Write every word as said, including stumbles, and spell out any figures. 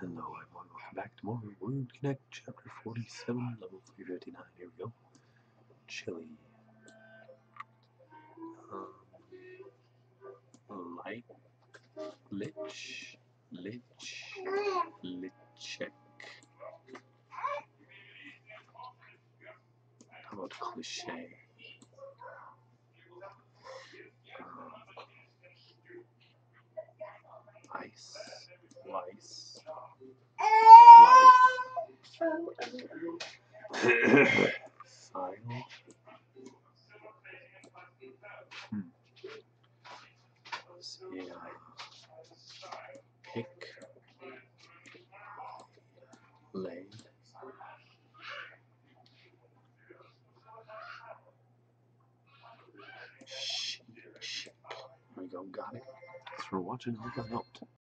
Hello everyone, welcome back to more Word Connect, chapter forty-seven, level three fifty-nine. Here we go. Chili. Um, light, lich, lich, lichek. How about cliche? Um, ice, lice, life. File. Hmm. Let's see. Uh, pick. Laid. Sheep. There we go, got it. Thanks for watching. Hope I helped.